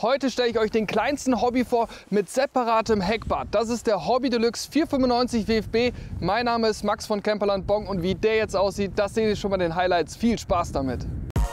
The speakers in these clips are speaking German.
Heute stelle ich euch den kleinsten Hobby vor mit separatem Heckbad. Das ist der Hobby Deluxe 495 WFB. Mein Name ist Max von Camperland Bong und wie der jetzt aussieht, das seht ihr schon bei den Highlights. Viel Spaß damit!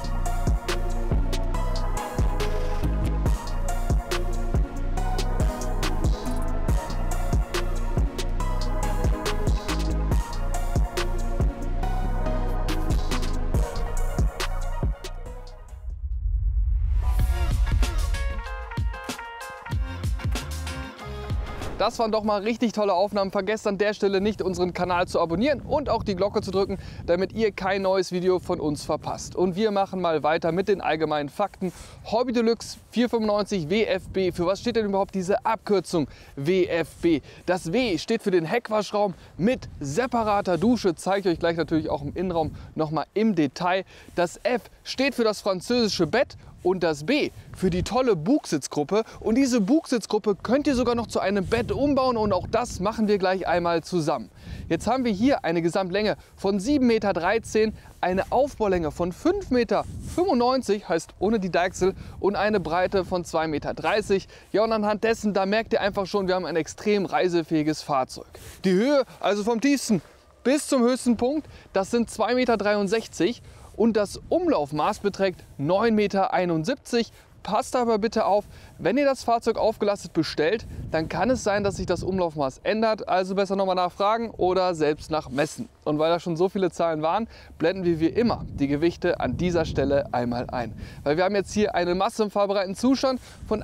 Das waren doch mal richtig tolle Aufnahmen. Vergesst an der Stelle nicht, unseren Kanal zu abonnieren und auch die Glocke zu drücken, damit ihr kein neues Video von uns verpasst. Und wir machen mal weiter mit den allgemeinen Fakten. Hobby Deluxe 495 WFB. Für was steht denn überhaupt diese Abkürzung WFB? Das W steht für den Heckwaschraum mit separater Dusche. Zeige ich euch gleich natürlich auch im Innenraum nochmal im Detail. Das F steht für das französische Bett. Und das B für die tolle Bugsitzgruppe. Und diese Bugsitzgruppe könnt ihr sogar noch zu einem Bett umbauen und auch das machen wir gleich einmal zusammen. Jetzt haben wir hier eine Gesamtlänge von 7,13 Meter, eine Aufbaulänge von 5,95 Meter, heißt ohne die Deichsel, und eine Breite von 2,30 Meter. Ja, und anhand dessen, da merkt ihr einfach schon, wir haben ein extrem reisefähiges Fahrzeug. Die Höhe, also vom tiefsten bis zum höchsten Punkt, das sind 2,63 Meter. Und das Umlaufmaß beträgt 9,71 Meter. Passt aber bitte auf, wenn ihr das Fahrzeug aufgelastet bestellt, dann kann es sein, dass sich das Umlaufmaß ändert. Also besser nochmal nachfragen oder selbst nachmessen. Und weil da schon so viele Zahlen waren, blenden wir wie immer die Gewichte an dieser Stelle einmal ein. Weil wir haben jetzt hier eine Masse im fahrbereiten Zustand von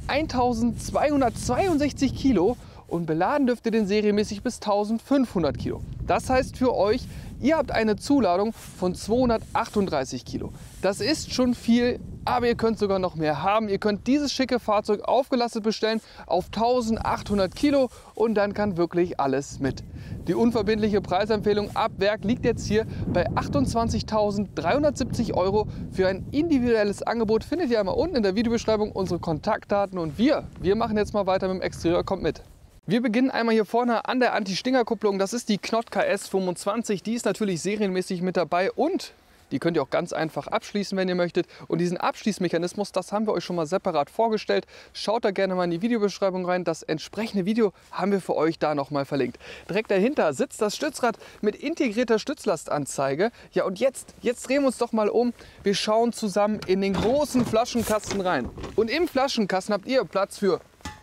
1262 Kilo. Und beladen dürft ihr den serienmäßig bis 1500 Kilo. Das heißt für euch, ihr habt eine Zuladung von 238 Kilo. Das ist schon viel, aber ihr könnt sogar noch mehr haben. Ihr könnt dieses schicke Fahrzeug aufgelastet bestellen auf 1800 Kilo und dann kann wirklich alles mit. Die unverbindliche Preisempfehlung ab Werk liegt jetzt hier bei 28.370 € für ein individuelles Angebot. Findet ihr einmal unten in der Videobeschreibung unsere Kontaktdaten und wir machen jetzt mal weiter mit dem Exterieur. Kommt mit! Wir beginnen einmal hier vorne an der Anti-Stinger-Kupplung. Das ist die Knott KS25. Die ist natürlich serienmäßig mit dabei und die könnt ihr auch ganz einfach abschließen, wenn ihr möchtet. Und diesen Abschließmechanismus, das haben wir euch schon mal separat vorgestellt. Schaut da gerne mal in die Videobeschreibung rein. Das entsprechende Video haben wir für euch da nochmal verlinkt. Direkt dahinter sitzt das Stützrad mit integrierter Stützlastanzeige. Ja, und jetzt drehen wir uns doch mal um. Wir schauen zusammen in den großen Flaschenkasten rein. Und im Flaschenkasten habt ihr Platz für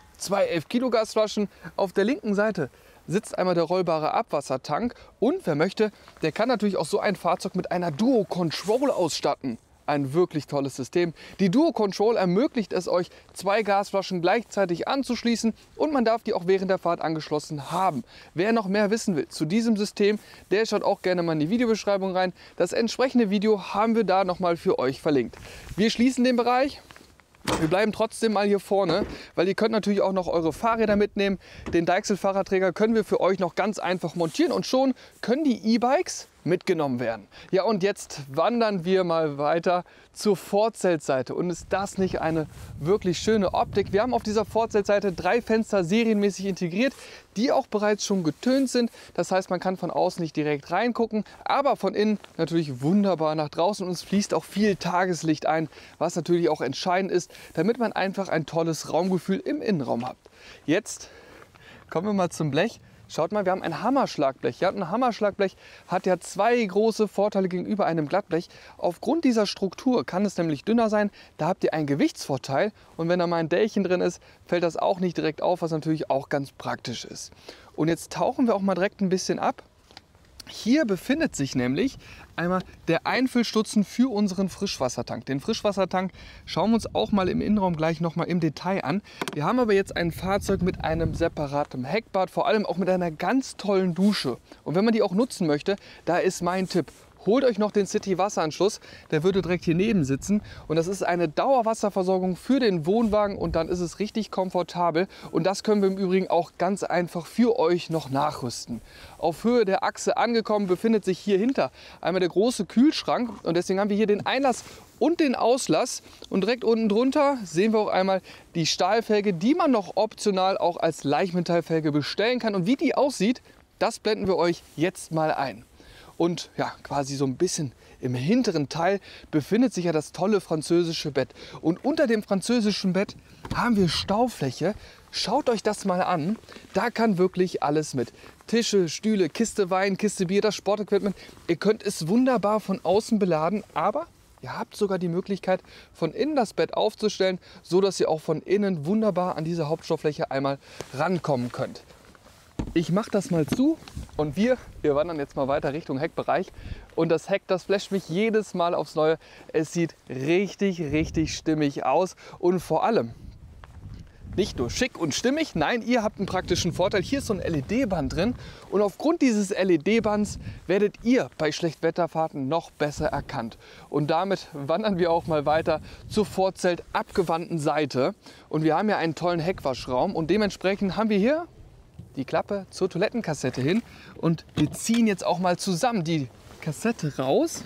2 11 Kilo Gasflaschen. Auf der linken Seite sitzt einmal der rollbare Abwassertank und wer möchte, der kann natürlich auch so ein Fahrzeug mit einer Duo Control ausstatten. Ein wirklich tolles System. Die Duo Control ermöglicht es euch, 2 Gasflaschen gleichzeitig anzuschließen und man darf die auch während der Fahrt angeschlossen haben. Wer noch mehr wissen will zu diesem System, der schaut auch gerne mal in die Videobeschreibung rein. Das entsprechende Video haben wir da nochmal für euch verlinkt. Wir schließen den Bereich. Wir bleiben trotzdem mal hier vorne, weil ihr könnt natürlich auch noch eure Fahrräder mitnehmen. Den Deichsel-Fahrradträger können wir für euch noch ganz einfach montieren und schon können die E-Bikes mitgenommen werden. Ja, und jetzt wandern wir mal weiter zur Vorzeltseite. Und ist das nicht eine wirklich schöne Optik? Wir haben auf dieser Vorzeltseite 3 Fenster serienmäßig integriert, die auch bereits schon getönt sind. Das heißt, man kann von außen nicht direkt reingucken, aber von innen natürlich wunderbar nach draußen. Und es fließt auch viel Tageslicht ein, was natürlich auch entscheidend ist, damit man einfach ein tolles Raumgefühl im Innenraum hat. Jetzt kommen wir mal zum Blech. Schaut mal, wir haben ein Hammerschlagblech. Ja, ein Hammerschlagblech hat ja 2 große Vorteile gegenüber einem Glattblech. Aufgrund dieser Struktur kann es nämlich dünner sein. Da habt ihr einen Gewichtsvorteil. Und wenn da mal ein Dellchen drin ist, fällt das auch nicht direkt auf, was natürlich auch ganz praktisch ist. Und jetzt tauchen wir auch mal direkt ein bisschen ab. Hier befindet sich nämlich einmal der Einfüllstutzen für unseren Frischwassertank. Den Frischwassertank schauen wir uns auch mal im Innenraum gleich noch mal im Detail an. Wir haben aber jetzt ein Fahrzeug mit einem separaten Heckbad, vor allem auch mit einer ganz tollen Dusche. Und wenn man die auch nutzen möchte, da ist mein Tipp: holt euch noch den City-Wasseranschluss, der würde direkt hier neben sitzen. Und das ist eine Dauerwasserversorgung für den Wohnwagen und dann ist es richtig komfortabel. Und das können wir im Übrigen auch ganz einfach für euch noch nachrüsten. Auf Höhe der Achse angekommen befindet sich hier hinter einmal der große Kühlschrank und deswegen haben wir hier den Einlass und den Auslass. Und direkt unten drunter sehen wir auch einmal die Stahlfelge, die man noch optional auch als Leichtmetallfelge bestellen kann. Und wie die aussieht, das blenden wir euch jetzt mal ein. Und ja, quasi so ein bisschen im hinteren Teil befindet sich ja das tolle französische Bett. Und unter dem französischen Bett haben wir Staufläche. Schaut euch das mal an. Da kann wirklich alles mit. Tische, Stühle, Kiste Wein, Kiste Bier, das Sportequipment. Ihr könnt es wunderbar von außen beladen, aber ihr habt sogar die Möglichkeit, von innen das Bett aufzustellen, so dass ihr auch von innen wunderbar an diese Hauptstauffläche einmal rankommen könnt. Ich mache das mal zu und wir wandern jetzt mal weiter Richtung Heckbereich. Und das Heck, das flasht mich jedes Mal aufs Neue. Es sieht richtig, richtig stimmig aus und vor allem nicht nur schick und stimmig, nein, ihr habt einen praktischen Vorteil. Hier ist so ein LED-Band drin und aufgrund dieses LED-Bands werdet ihr bei Schlechtwetterfahrten noch besser erkannt. Und damit wandern wir auch mal weiter zur Vorzelt abgewandten Seite. Und wir haben ja einen tollen Heckwaschraum und dementsprechend haben wir hier die Klappe zur Toilettenkassette hin. Und wir ziehen jetzt auch mal zusammen die Kassette raus,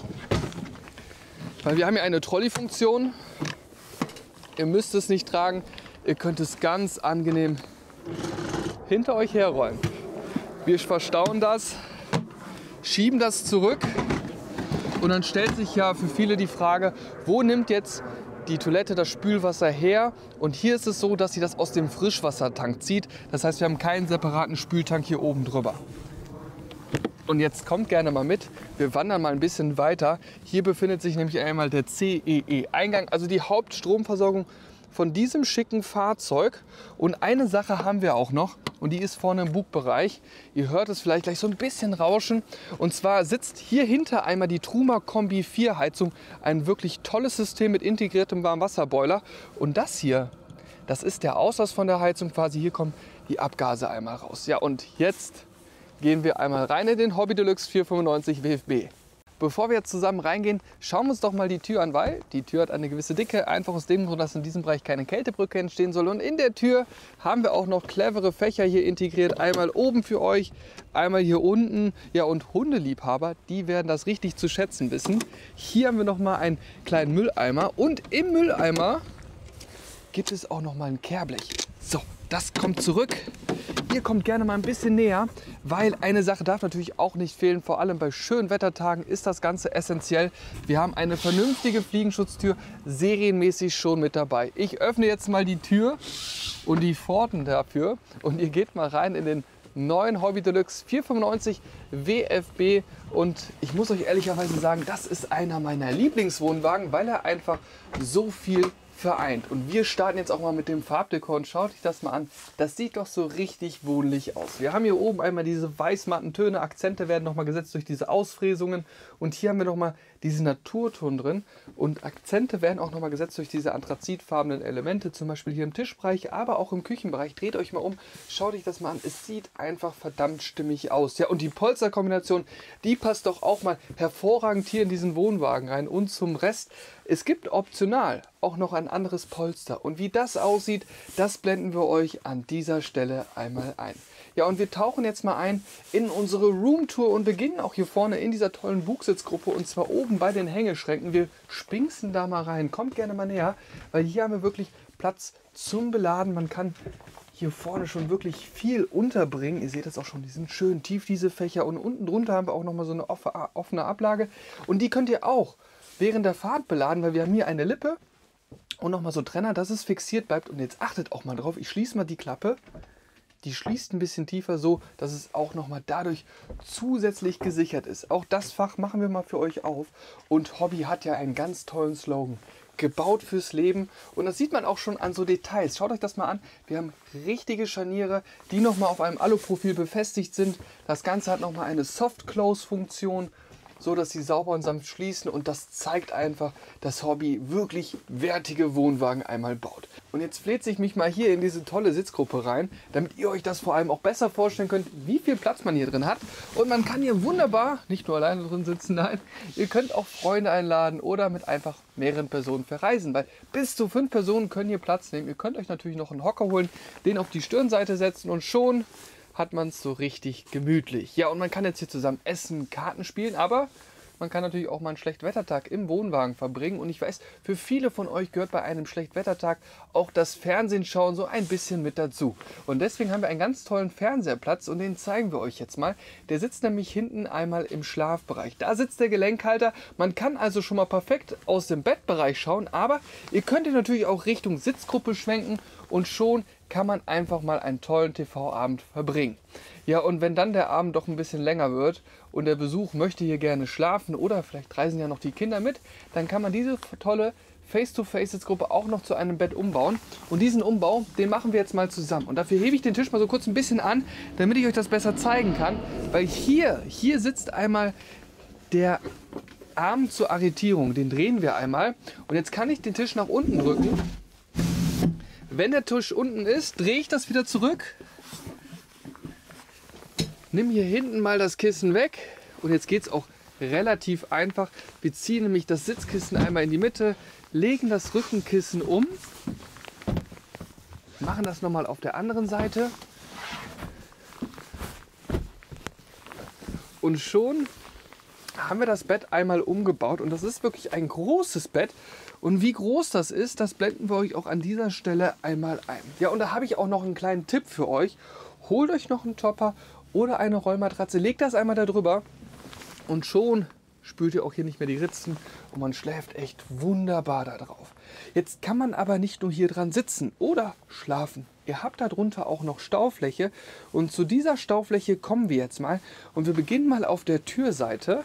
weil wir haben ja eine Trolley-Funktion. Ihr müsst es nicht tragen. Ihr könnt es ganz angenehm hinter euch herrollen. Wir verstauen das, schieben das zurück und dann stellt sich ja für viele die Frage, wo nimmt jetzt die Toilette das Spülwasser her? Und hier ist es so, dass sie das aus dem Frischwassertank zieht. Das heißt, wir haben keinen separaten Spültank hier oben drüber. Und jetzt kommt gerne mal mit. Wir wandern mal ein bisschen weiter. Hier befindet sich nämlich einmal der CEE-Eingang, also die Hauptstromversorgung von diesem schicken Fahrzeug. Und eine Sache haben wir auch noch und die ist vorne im Bugbereich. Ihr hört es vielleicht gleich so ein bisschen rauschen. Und zwar sitzt hier hinter einmal die Truma Kombi 4 Heizung. Ein wirklich tolles System mit integriertem Warmwasserboiler. Und das hier, das ist der Auslass von der Heizung quasi. Hier kommen die Abgase einmal raus. Ja, und jetzt gehen wir einmal rein in den Hobby Deluxe 495 WFB. Bevor wir jetzt zusammen reingehen, schauen wir uns doch mal die Tür an, weil die Tür hat eine gewisse Dicke, einfach aus dem Grund, dass in diesem Bereich keine Kältebrücke entstehen soll. Und in der Tür haben wir auch noch clevere Fächer hier integriert. Einmal oben für euch, einmal hier unten. Ja, und Hundeliebhaber, die werden das richtig zu schätzen wissen. Hier haben wir noch mal einen kleinen Mülleimer und im Mülleimer gibt es auch noch mal ein Kehrblech. So, das kommt zurück. Ihr kommt gerne mal ein bisschen näher, weil eine Sache darf natürlich auch nicht fehlen. Vor allem bei schönen Wettertagen ist das Ganze essentiell. Wir haben eine vernünftige Fliegenschutztür serienmäßig schon mit dabei. Ich öffne jetzt mal die Tür und die Pforten dafür und ihr geht mal rein in den neuen Hobby Deluxe 495 WFB. Und ich muss euch ehrlicherweise sagen, das ist einer meiner Lieblingswohnwagen, weil er einfach so viel vereint. Und wir starten jetzt auch mal mit dem Farbdekor und schaut euch das mal an. Das sieht doch so richtig wohnlich aus. Wir haben hier oben einmal diese weißmatten Töne, Akzente werden nochmal gesetzt durch diese Ausfräsungen und hier haben wir nochmal diese Naturton drin und Akzente werden auch nochmal gesetzt durch diese anthrazitfarbenen Elemente, zum Beispiel hier im Tischbereich, aber auch im Küchenbereich. Dreht euch mal um, schaut euch das mal an. Es sieht einfach verdammt stimmig aus. Ja, und die Polsterkombination, die passt doch auch mal hervorragend hier in diesen Wohnwagen rein. Und zum Rest, es gibt optional auch noch ein anderes Polster. Und wie das aussieht, das blenden wir euch an dieser Stelle einmal ein. Ja, und wir tauchen jetzt mal ein in unsere Roomtour und beginnen auch hier vorne in dieser tollen Bugsitzgruppe und zwar oben bei den Hängeschränken. Wir spinksen da mal rein. Kommt gerne mal näher, weil hier haben wir wirklich Platz zum Beladen. Man kann hier vorne schon wirklich viel unterbringen. Ihr seht das auch schon, die sind schön tief, diese Fächer. Und unten drunter haben wir auch nochmal so eine offene Ablage. Und die könnt ihr auch während der Fahrt beladen, weil wir haben hier eine Lippe und nochmal so Trenner, dass es fixiert bleibt. Und jetzt achtet auch mal drauf, ich schließe mal die Klappe. Die schließt ein bisschen tiefer so, dass es auch nochmal dadurch zusätzlich gesichert ist. Auch das Fach machen wir mal für euch auf. Und Hobby hat ja einen ganz tollen Slogan. Gebaut fürs Leben. Und das sieht man auch schon an so Details. Schaut euch das mal an. Wir haben richtige Scharniere, die nochmal auf einem Aluprofil befestigt sind. Das Ganze hat nochmal eine Soft-Close-Funktion, so dass sie sauber und sanft schließen und das zeigt einfach, dass Hobby wirklich wertige Wohnwagen einmal baut. Und jetzt fläze ich mich mal hier in diese tolle Sitzgruppe rein, damit ihr euch das vor allem auch besser vorstellen könnt, wie viel Platz man hier drin hat. Und man kann hier wunderbar nicht nur alleine drin sitzen, nein, ihr könnt auch Freunde einladen oder mit einfach mehreren Personen verreisen, weil bis zu 5 Personen können hier Platz nehmen. Ihr könnt euch natürlich noch einen Hocker holen, den auf die Stirnseite setzen und schon hat man es so richtig gemütlich. Ja, und man kann jetzt hier zusammen essen, Karten spielen, aber man kann natürlich auch mal einen Schlechtwettertag im Wohnwagen verbringen. Und ich weiß, für viele von euch gehört bei einem Schlechtwettertag auch das Fernsehen schauen so ein bisschen mit dazu. Und deswegen haben wir einen ganz tollen Fernseherplatz und den zeigen wir euch jetzt mal. Der sitzt nämlich hinten einmal im Schlafbereich. Da sitzt der Gelenkhalter. Man kann also schon mal perfekt aus dem Bettbereich schauen, aber ihr könnt natürlich auch Richtung Sitzgruppe schwenken und schon kann man einfach mal einen tollen TV-Abend verbringen. Ja, und wenn dann der Abend doch ein bisschen länger wird und der Besuch möchte hier gerne schlafen oder vielleicht reisen ja noch die Kinder mit, dann kann man diese tolle Face-to-Face-Sitzgruppe auch noch zu einem Bett umbauen. Und diesen Umbau, den machen wir jetzt mal zusammen. Und dafür hebe ich den Tisch mal so kurz ein bisschen an, damit ich euch das besser zeigen kann. Weil hier sitzt einmal der Arm zur Arretierung. Den drehen wir einmal. Und jetzt kann ich den Tisch nach unten drücken. Wenn der Tisch unten ist, drehe ich das wieder zurück. Nimm hier hinten mal das Kissen weg. Und jetzt geht es auch relativ einfach. Wir ziehen nämlich das Sitzkissen einmal in die Mitte, legen das Rückenkissen um, machen das nochmal auf der anderen Seite. Und schon haben wir das Bett einmal umgebaut. Und das ist wirklich ein großes Bett. Und wie groß das ist, das blenden wir euch auch an dieser Stelle einmal ein. Ja, und da habe ich auch noch einen kleinen Tipp für euch. Holt euch noch einen Topper oder eine Rollmatratze, legt das einmal da drüber und schon spürt ihr auch hier nicht mehr die Ritzen und man schläft echt wunderbar da drauf. Jetzt kann man aber nicht nur hier dran sitzen oder schlafen. Ihr habt darunter auch noch Staufläche und zu dieser Staufläche kommen wir jetzt mal und wir beginnen mal auf der Türseite.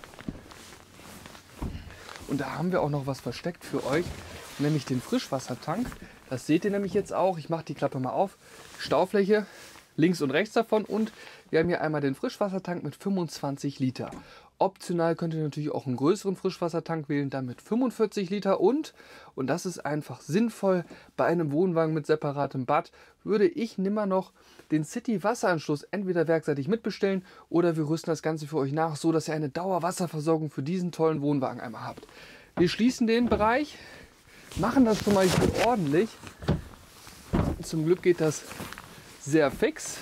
Und da haben wir auch noch was versteckt für euch, nämlich den Frischwassertank. Das seht ihr nämlich jetzt auch. Ich mache die Klappe mal auf. Staufläche links und rechts davon und wir haben hier einmal den Frischwassertank mit 25 Liter. Optional könnt ihr natürlich auch einen größeren Frischwassertank wählen, dann mit 45 Liter und das ist einfach sinnvoll, bei einem Wohnwagen mit separatem Bad würde ich nimmer noch den City-Wasseranschluss entweder werkseitig mitbestellen oder wir rüsten das Ganze für euch nach, so dass ihr eine Dauerwasserversorgung für diesen tollen Wohnwagen einmal habt. Wir schließen den Bereich, machen das schon mal gut ordentlich. Zum Glück geht das sehr fix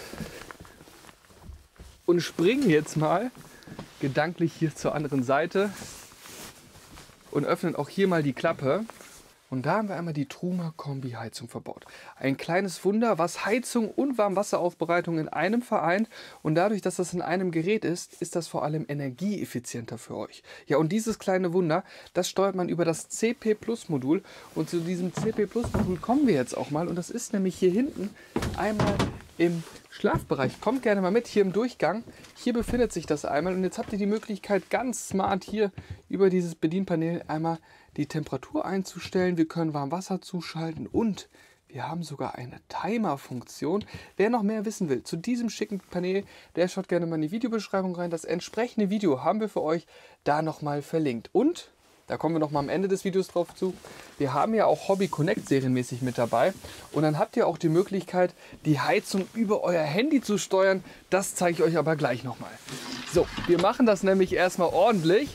und springen jetzt mal gedanklich hier zur anderen Seite und öffnen auch hier mal die Klappe. Und da haben wir einmal die Truma Kombi-Heizung verbaut. Ein kleines Wunder, was Heizung und Warmwasseraufbereitung in einem vereint. Und dadurch, dass das in einem Gerät ist, ist das vor allem energieeffizienter für euch. Ja, und dieses kleine Wunder, das steuert man über das CP Plus Modul. Und zu diesem CP Plus Modul kommen wir jetzt auch mal. Und das ist nämlich hier hinten einmal im Schlafbereich. Kommt gerne mal mit, hier im Durchgang. Hier befindet sich das einmal. Und jetzt habt ihr die Möglichkeit, ganz smart hier über dieses Bedienpanel einmal die Temperatur einzustellen. Wir können Warmwasser zuschalten und wir haben sogar eine Timer-Funktion. Wer noch mehr wissen will zu diesem schicken Panel, der schaut gerne mal in die Videobeschreibung rein. Das entsprechende Video haben wir für euch da nochmal verlinkt. Und da kommen wir noch mal am Ende des Videos drauf zu. Wir haben ja auch Hobby Connect serienmäßig mit dabei. Und dann habt ihr auch die Möglichkeit, die Heizung über euer Handy zu steuern. Das zeige ich euch aber gleich noch mal. So, wir machen das nämlich erstmal ordentlich,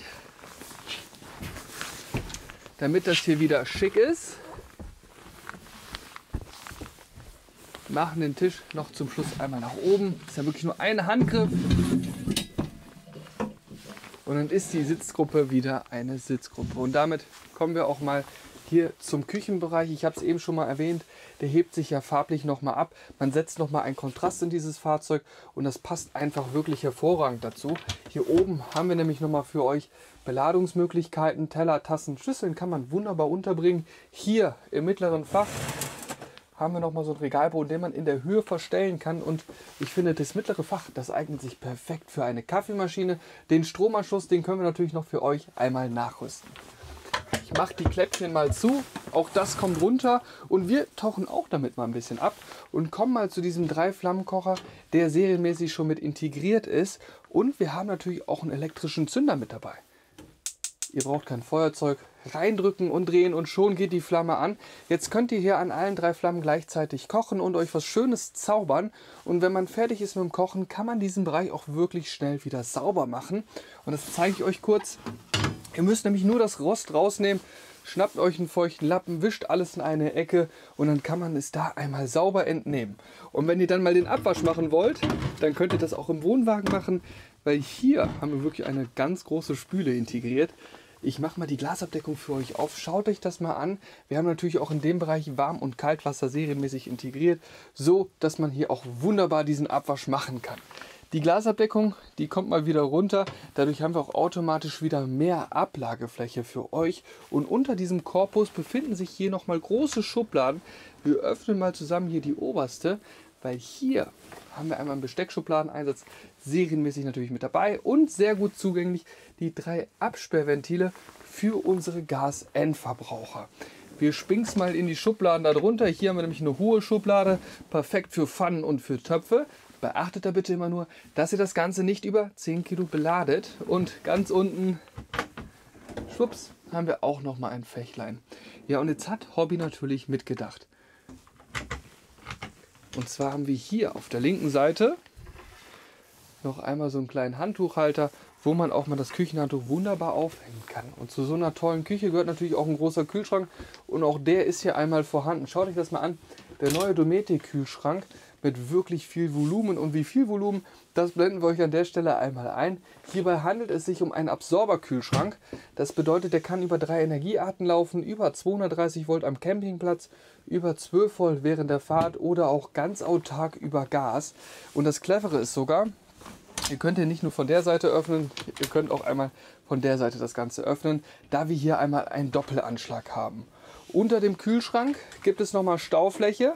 damit das hier wieder schick ist. Machen den Tisch noch zum Schluss einmal nach oben. Das ist ja wirklich nur ein Handgriff. Und dann ist die Sitzgruppe wieder eine Sitzgruppe. Und damit kommen wir auch mal hier zum Küchenbereich. Ich habe es eben schon mal erwähnt, der hebt sich ja farblich nochmal ab. Man setzt nochmal einen Kontrast in dieses Fahrzeug und das passt einfach wirklich hervorragend dazu. Hier oben haben wir nämlich nochmal für euch Beladungsmöglichkeiten. Teller, Tassen, Schüsseln kann man wunderbar unterbringen. Hier im mittleren Fach haben wir nochmal so ein Regalboden, den man in der Höhe verstellen kann. Und ich finde, das mittlere Fach, das eignet sich perfekt für eine Kaffeemaschine. Den Stromanschluss, den können wir natürlich noch für euch einmal nachrüsten. Ich mache die Kläppchen mal zu, auch das kommt runter und wir tauchen auch damit mal ein bisschen ab und kommen mal zu diesem 3-Flammenkocher, der serienmäßig schon mit integriert ist. Und wir haben natürlich auch einen elektrischen Zünder mit dabei. Ihr braucht kein Feuerzeug, reindrücken und drehen und schon geht die Flamme an. Jetzt könnt ihr hier an allen 3 Flammen gleichzeitig kochen und euch was Schönes zaubern. Und wenn man fertig ist mit dem Kochen, kann man diesen Bereich auch wirklich schnell wieder sauber machen. Und das zeige ich euch kurz. Ihr müsst nämlich nur das Rost rausnehmen, schnappt euch einen feuchten Lappen, wischt alles in eine Ecke und dann kann man es da einmal sauber entnehmen. Und wenn ihr dann mal den Abwasch machen wollt, dann könnt ihr das auch im Wohnwagen machen. weil hier haben wir wirklich eine ganz große Spüle integriert. Ich mache mal die Glasabdeckung für euch auf. Schaut euch das mal an. Wir haben natürlich auch in dem Bereich Warm- und Kaltwasser serienmäßig integriert, so dass man hier auch wunderbar diesen Abwasch machen kann. Die Glasabdeckung, die kommt mal wieder runter. Dadurch haben wir auch automatisch wieder mehr Ablagefläche für euch. Und unter diesem Korpus befinden sich hier nochmal große Schubladen. Wir öffnen mal zusammen hier die oberste, weil hier haben wir einmal einen Besteckschubladeneinsatz serienmäßig natürlich mit dabei und sehr gut zugänglich die 3 Absperrventile für unsere Gasendverbraucher. Wir springen mal in die Schubladen darunter. Hier haben wir nämlich eine hohe Schublade, perfekt für Pfannen und für Töpfe. Beachtet da bitte immer nur, dass ihr das Ganze nicht über 10 Kilo beladet. Und ganz unten, schwupps, haben wir auch noch mal ein Fächlein. Ja, und jetzt hat Hobby natürlich mitgedacht. Und zwar haben wir hier auf der linken Seite noch einmal so einen kleinen Handtuchhalter, wo man auch mal das Küchenhandtuch wunderbar aufhängen kann. Und zu so einer tollen Küche gehört natürlich auch ein großer Kühlschrank und auch der ist hier einmal vorhanden. Schaut euch das mal an, der neue Dometic-Kühlschrank mit wirklich viel Volumen. Und wie viel Volumen, das blenden wir euch an der Stelle einmal ein. Hierbei handelt es sich um einen Absorberkühlschrank. Das bedeutet, der kann über 3 Energiearten laufen, über 230 Volt am Campingplatz, über 12 Volt während der Fahrt oder auch ganz autark über Gas. Und das Clevere ist sogar, ihr könnt ihn nicht nur von der Seite öffnen, ihr könnt auch einmal von der Seite das Ganze öffnen, da wir hier einmal einen Doppelanschlag haben. Unter dem Kühlschrank gibt es nochmal Staufläche,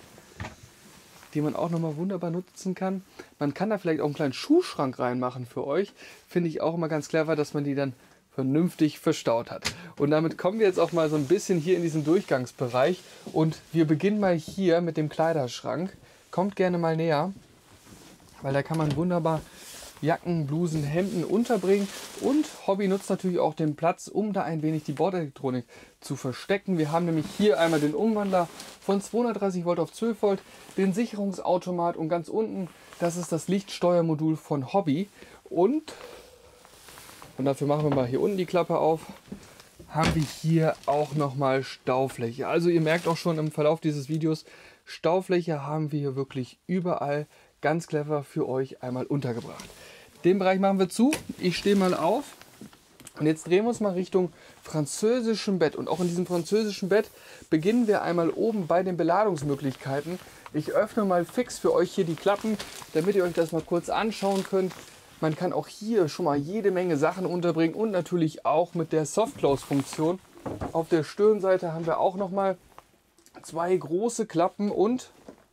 die man auch nochmal wunderbar nutzen kann. Man kann da vielleicht auch einen kleinen Schuhschrank reinmachen für euch. Finde ich auch immer ganz clever, dass man die dann vernünftig verstaut hat. Und damit kommen wir jetzt auch mal so ein bisschen hier in diesen Durchgangsbereich. Und wir beginnen mal hier mit dem Kleiderschrank. Kommt gerne mal näher, weil da kann man wunderbar Jacken, Blusen, Hemden unterbringen. Und Hobby nutzt natürlich auch den Platz, um da ein wenig die Bordelektronik zu verstecken. Wir haben nämlich hier einmal den Umwandler von 230 Volt auf 12 Volt, den Sicherungsautomat und ganz unten, das ist das Lichtsteuermodul von Hobby. Und dafür machen wir mal hier unten die Klappe auf, haben wir hier auch nochmal Staufläche. Also ihr merkt auch schon im Verlauf dieses Videos, Staufläche haben wir hier wirklich überall ganz clever für euch einmal untergebracht. Den Bereich machen wir zu. Ich stehe mal auf und jetzt drehen wir uns mal Richtung französischem Bett. Und auch in diesem französischen Bett beginnen wir einmal oben bei den Beladungsmöglichkeiten. Ich öffne mal fix für euch hier die Klappen, damit ihr euch das mal kurz anschauen könnt. Man kann auch hier schon mal jede Menge Sachen unterbringen und natürlich auch mit der Soft-Close-Funktion. Auf der Stirnseite haben wir auch noch mal 2 große Klappen und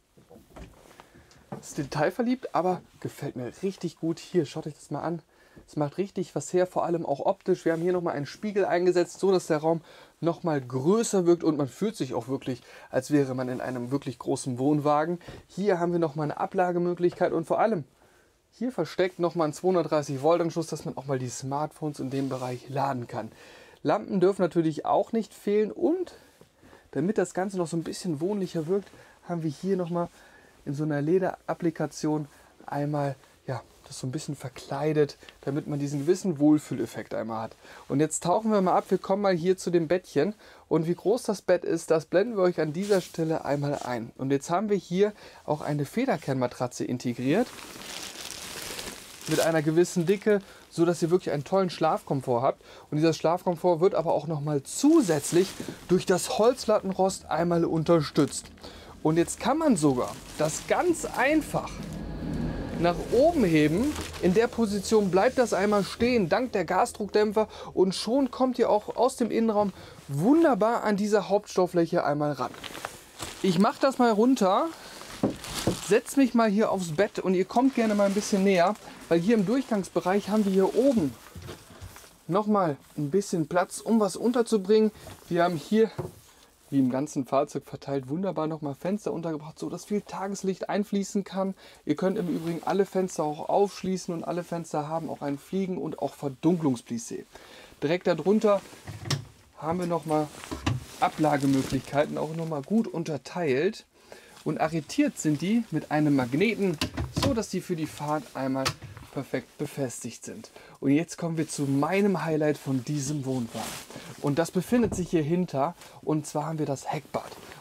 ist detailverliebt, aber gefällt mir richtig gut. Hier, schaut euch das mal an. Es macht richtig was her, vor allem auch optisch. Wir haben hier nochmal einen Spiegel eingesetzt, so dass der Raum nochmal größer wirkt und man fühlt sich auch wirklich, als wäre man in einem wirklich großen Wohnwagen. Hier haben wir nochmal eine Ablagemöglichkeit und vor allem hier versteckt nochmal ein 230 Volt Anschluss, dass man auch mal die Smartphones in dem Bereich laden kann. Lampen dürfen natürlich auch nicht fehlen und damit das Ganze noch so ein bisschen wohnlicher wirkt, haben wir hier nochmal in so einer Lederapplikation einmal das so ein bisschen verkleidet, damit man diesen gewissen Wohlfühleffekt einmal hat. Und jetzt tauchen wir mal ab, wir kommen mal hier zu dem Bettchen und wie groß das Bett ist, das blenden wir euch an dieser Stelle einmal ein. Und jetzt haben wir hier auch eine Federkernmatratze integriert mit einer gewissen Dicke, so dass ihr wirklich einen tollen Schlafkomfort habt. Und dieser Schlafkomfort wird aber auch nochmal zusätzlich durch das Holzlattenrost einmal unterstützt. Und jetzt kann man sogar das ganz einfach nach oben heben. In der Position bleibt das einmal stehen, dank der Gasdruckdämpfer. Und schon kommt ihr auch aus dem Innenraum wunderbar an diese Hauptstauffläche einmal ran. Ich mache das mal runter, setze mich mal hier aufs Bett und ihr kommt gerne mal ein bisschen näher, weil hier im Durchgangsbereich haben wir hier oben nochmal ein bisschen Platz, um was unterzubringen. Wir haben hier, wie im ganzen Fahrzeug verteilt, wunderbar nochmal Fenster untergebracht, so dass viel Tageslicht einfließen kann. Ihr könnt im Übrigen alle Fenster auch aufschließen und alle Fenster haben auch ein Fliegen- und auch Verdunklungsplissé. Direkt darunter haben wir nochmal Ablagemöglichkeiten, auch nochmal gut unterteilt. Und arretiert sind die mit einem Magneten, so dass die für die Fahrt einmal perfekt befestigt sind. Und jetzt kommen wir zu meinem Highlight von diesem Wohnwagen. Und das befindet sich hier hinter. Und zwar haben wir das Heckbad.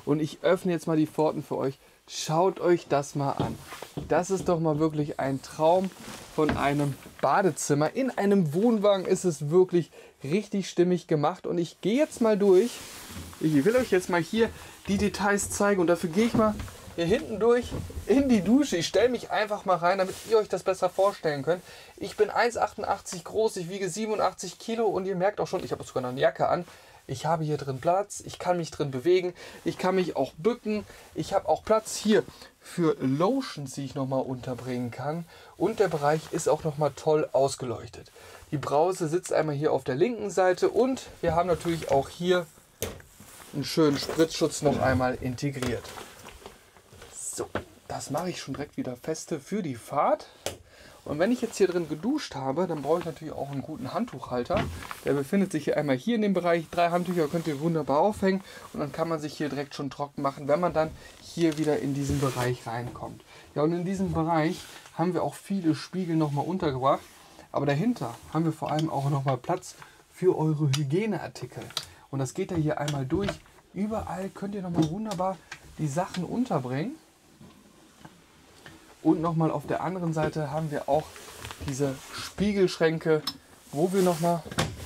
Und ich öffne jetzt mal die Pforten für euch. Schaut euch das mal an. Das ist doch mal wirklich ein Traum von einem Badezimmer. In einem Wohnwagen ist es wirklich richtig stimmig gemacht. Und ich gehe jetzt mal durch. Ich will euch jetzt mal hier die Details zeigen. Und dafür gehe ich mal hier hinten durch in die Dusche. Ich stelle mich einfach mal rein, damit ihr euch das besser vorstellen könnt. Ich bin 1,88 groß, ich wiege 87 Kilo und ihr merkt auch schon, ich habe sogar noch eine Jacke an. Ich habe hier drin Platz, ich kann mich drin bewegen, ich kann mich auch bücken. Ich habe auch Platz hier für Lotions, die ich nochmal unterbringen kann. Und der Bereich ist auch nochmal toll ausgeleuchtet. Die Brause sitzt einmal hier auf der linken Seite und wir haben natürlich auch hier einen schönen Spritzschutz noch einmal integriert. So, das mache ich schon direkt wieder feste für die Fahrt. Und wenn ich jetzt hier drin geduscht habe, dann brauche ich natürlich auch einen guten Handtuchhalter. Der befindet sich hier einmal hier in dem Bereich. 3 Handtücher könnt ihr wunderbar aufhängen und dann kann man sich hier direkt schon trocken machen, wenn man dann hier wieder in diesen Bereich reinkommt. Ja, und in diesem Bereich haben wir auch viele Spiegel nochmal untergebracht. Aber dahinter haben wir vor allem auch nochmal Platz für eure Hygieneartikel. Und das geht ja hier einmal durch. Überall könnt ihr nochmal wunderbar die Sachen unterbringen. Und nochmal auf der anderen Seite haben wir auch diese Spiegelschränke, wo wir nochmal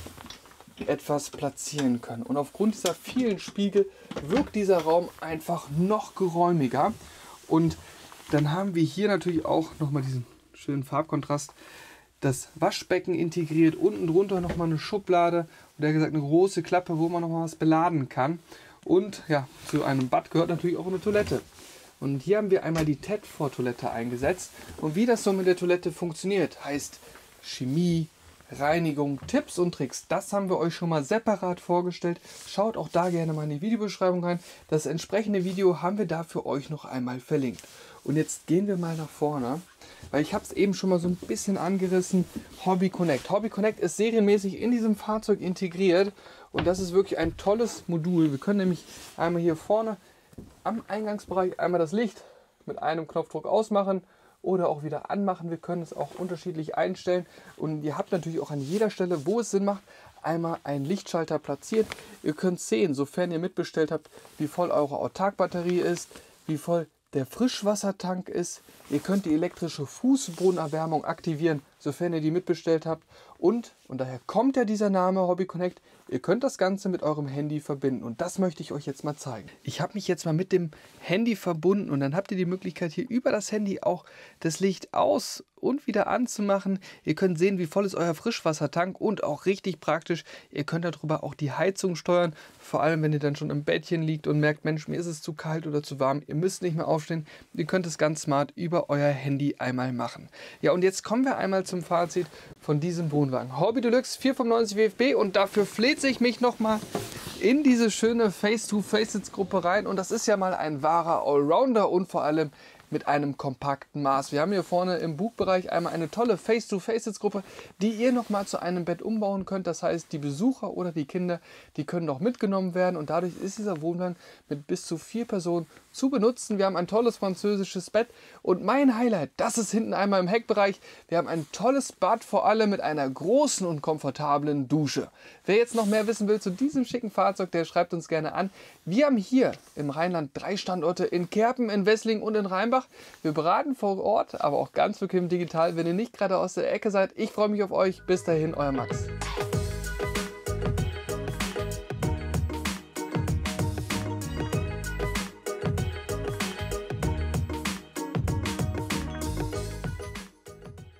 etwas platzieren können. Und aufgrund dieser vielen Spiegel wirkt dieser Raum einfach noch geräumiger. Und dann haben wir hier natürlich auch nochmal diesen schönen Farbkontrast. Das Waschbecken integriert, unten drunter nochmal eine Schublade oder gesagt eine große Klappe, wo man nochmal was beladen kann. Und ja, zu einem Bad gehört natürlich auch eine Toilette. Und hier haben wir einmal die Tedford-Toilette eingesetzt. Und wie das so mit der Toilette funktioniert, heißt Chemie, Reinigung, Tipps und Tricks. Das haben wir euch schon mal separat vorgestellt. Schaut auch da gerne mal in die Videobeschreibung rein. Das entsprechende Video haben wir da für euch noch einmal verlinkt. Und jetzt gehen wir mal nach vorne, weil ich habe es eben schon mal so ein bisschen angerissen. Hobby Connect. Hobby Connect ist serienmäßig in diesem Fahrzeug integriert. Und das ist wirklich ein tolles Modul. Wir können nämlich einmal hier vorne am Eingangsbereich einmal das Licht mit einem Knopfdruck ausmachen oder auch wieder anmachen. Wir können es auch unterschiedlich einstellen und ihr habt natürlich auch an jeder Stelle, wo es Sinn macht, einmal einen Lichtschalter platziert. Ihr könnt sehen, sofern ihr mitbestellt habt, wie voll eure Autarkbatterie ist, wie voll der Frischwassertank ist. Ihr könnt die elektrische Fußbodenerwärmung aktivieren, sofern ihr die mitbestellt habt. Und daher kommt ja dieser Name Hobby Connect, ihr könnt das Ganze mit eurem Handy verbinden. Und das möchte ich euch jetzt mal zeigen. Ich habe mich jetzt mal mit dem Handy verbunden und dann habt ihr die Möglichkeit, hier über das Handy auch das Licht aus und wieder anzumachen. Ihr könnt sehen, wie voll ist euer Frischwassertank und auch richtig praktisch, ihr könnt darüber auch die Heizung steuern. Vor allem, wenn ihr dann schon im Bettchen liegt und merkt, Mensch, mir ist es zu kalt oder zu warm. Ihr müsst nicht mehr aufstehen. Ihr könnt es ganz smart über euer Handy einmal machen. Ja, und jetzt kommen wir einmal zum Fazit von diesem Wohnwagen. Hobby Deluxe 495 WFB und dafür fleht ich mich nochmal in diese schöne Face-to-Face-Gruppe rein. Und das ist ja mal ein wahrer Allrounder und vor allem mit einem kompakten Maß. Wir haben hier vorne im Bugbereich einmal eine tolle Face-to-Face-Gruppe, die ihr nochmal zu einem Bett umbauen könnt. Das heißt, die Besucher oder die Kinder, die können noch mitgenommen werden und dadurch ist dieser Wohnwagen mit bis zu 4 Personen zu benutzen. Wir haben ein tolles französisches Bett und mein Highlight, das ist hinten einmal im Heckbereich. Wir haben ein tolles Bad, vor allem mit einer großen und komfortablen Dusche. Wer jetzt noch mehr wissen will zu diesem schicken Fahrzeug, der schreibt uns gerne an. Wir haben hier im Rheinland 3 Standorte in Kerpen, in Wesslingen und in Rheinbach. Wir beraten vor Ort, aber auch ganz bequem digital, wenn ihr nicht gerade aus der Ecke seid. Ich freue mich auf euch. Bis dahin, euer Max.